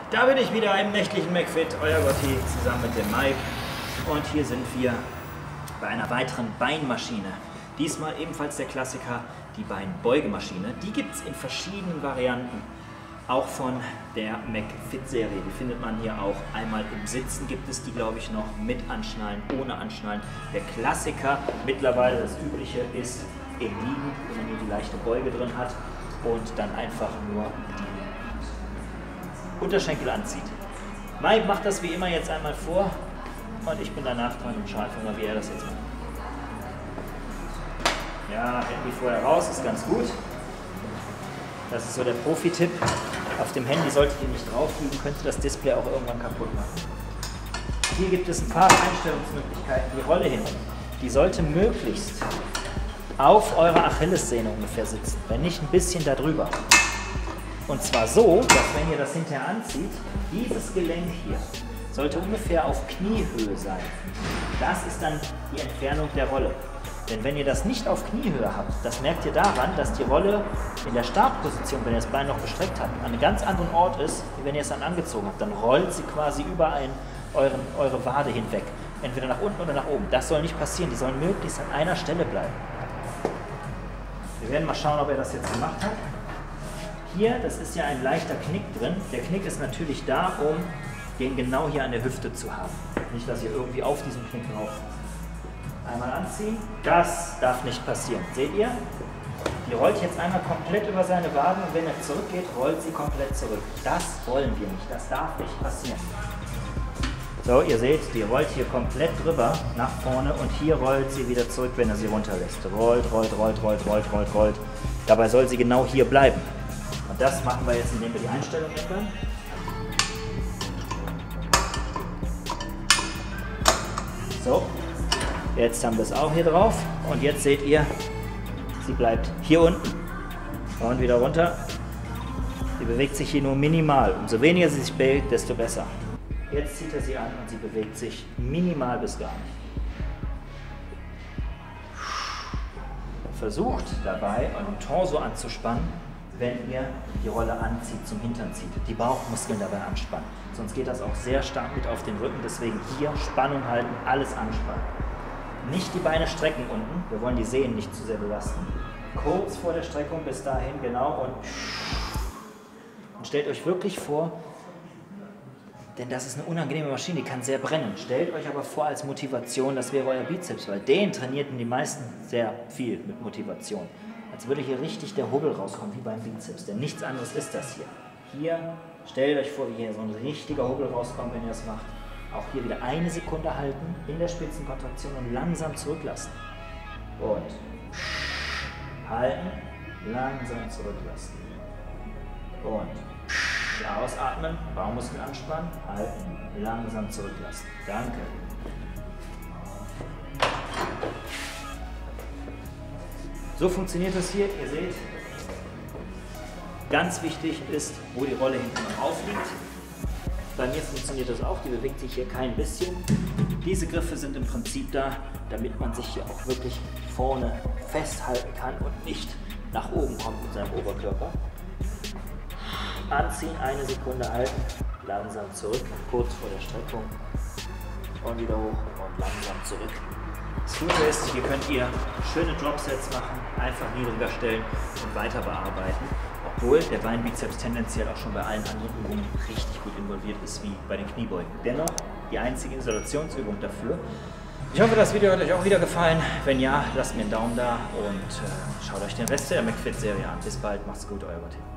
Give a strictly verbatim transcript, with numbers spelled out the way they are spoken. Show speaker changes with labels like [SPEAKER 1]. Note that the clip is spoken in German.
[SPEAKER 1] Da bin ich wieder im nächtlichen McFit, euer Gotti, zusammen mit dem Mike. Und hier sind wir bei einer weiteren Beinmaschine. Diesmal ebenfalls der Klassiker, die Beinbeugemaschine. Die gibt es in verschiedenen Varianten. Auch von der McFit-Serie. Die findet man hier auch. Einmal im Sitzen gibt es die, glaube ich, noch mit Anschnallen, ohne Anschnallen. Der Klassiker, mittlerweile das Übliche, ist im Liegen, wenn man hier die leichte Beuge drin hat und dann einfach nur die Unterschenkel anzieht. Mike macht das wie immer jetzt einmal vor und ich bin danach dran und schaue einfach mal, wie er das jetzt macht. Ja, Handy vorher raus, ist ganz gut. Das ist so der Profi-Tipp. Auf dem Handy solltet ihr nicht drauf liegen, könnte das Display auch irgendwann kaputt machen. Hier gibt es ein paar Einstellungsmöglichkeiten. Die Rolle hinten, die sollte möglichst auf eurer Achillessehne ungefähr sitzen, wenn nicht ein bisschen darüber. Und zwar so, dass wenn ihr das hinterher anzieht, dieses Gelenk hier sollte ungefähr auf Kniehöhe sein. Das ist dann die Entfernung der Rolle. Denn wenn ihr das nicht auf Kniehöhe habt, das merkt ihr daran, dass die Rolle in der Startposition, wenn ihr das Bein noch gestreckt habt, an einem ganz anderen Ort ist, wie wenn ihr es dann angezogen habt. Dann rollt sie quasi über ein, euren, eure Wade hinweg. Entweder nach unten oder nach oben. Das soll nicht passieren, die sollen möglichst an einer Stelle bleiben. Wir werden mal schauen, ob er das jetzt gemacht hat. Hier, das ist ja ein leichter Knick drin. Der Knick ist natürlich da, um den genau hier an der Hüfte zu haben. Nicht, dass ihr irgendwie auf diesen Knick drauf. Einmal anziehen. Das darf nicht passieren. Seht ihr? Die rollt jetzt einmal komplett über seine Waden und wenn er zurückgeht, rollt sie komplett zurück. Das wollen wir nicht. Das darf nicht passieren. So, ihr seht, die rollt hier komplett drüber nach vorne und hier rollt sie wieder zurück, wenn er sie runterlässt. Rollt, rollt, rollt, rollt, rollt, rollt, rollt. Dabei soll sie genau hier bleiben. Und das machen wir jetzt, indem wir die Einstellung ändern. So. Jetzt haben wir es auch hier drauf und jetzt seht ihr, sie bleibt hier unten und wieder runter. Sie bewegt sich hier nur minimal. Umso weniger sie sich bewegt, desto besser. Jetzt zieht er sie an und sie bewegt sich minimal bis gar nicht. Versucht dabei, euren Torso anzuspannen, wenn ihr die Rolle anzieht, zum Hintern zieht. Die Bauchmuskeln dabei anspannen. Sonst geht das auch sehr stark mit auf den Rücken. Deswegen hier Spannung halten, alles anspannen. Nicht die Beine strecken unten, wir wollen die Sehnen nicht zu sehr belasten. Kurz vor der Streckung bis dahin, genau, und, und stellt euch wirklich vor, denn das ist eine unangenehme Maschine, die kann sehr brennen. Stellt euch aber vor als Motivation, das wäre euer Bizeps, weil den trainierten die meisten sehr viel mit Motivation. Als würde hier richtig der Hubbel rauskommen, wie beim Bizeps, denn nichts anderes ist das hier. Hier, stellt euch vor, wie hier so ein richtiger Hubbel rauskommt, wenn ihr das macht. Auch hier wieder eine Sekunde halten in der Spitzenkontraktion und langsam zurücklassen. Und halten, langsam zurücklassen. Und ausatmen, Bauchmuskel anspannen, halten, langsam zurücklassen. Danke. So funktioniert das hier. Ihr seht, ganz wichtig ist, wo die Rolle hinten drauf liegt. Bei mir funktioniert das auch, die bewegt sich hier kein bisschen. Diese Griffe sind im Prinzip da, damit man sich hier auch wirklich vorne festhalten kann und nicht nach oben kommt mit seinem Oberkörper. Anziehen, eine Sekunde halten, langsam zurück, kurz vor der Streckung und wieder hoch und langsam zurück. Das Gute ist, hier könnt ihr schöne Dropsets machen, einfach niedriger stellen und weiter bearbeiten. Obwohl der Beinbizeps tendenziell auch schon bei allen anderen Übungen richtig gut involviert ist, wie bei den Kniebeugen. Dennoch die einzige Isolationsübung dafür. Ich hoffe, das Video hat euch auch wieder gefallen. Wenn ja, lasst mir einen Daumen da und äh, schaut euch den Rest der McFit-Serie an. Bis bald, macht's gut, euer Gotti.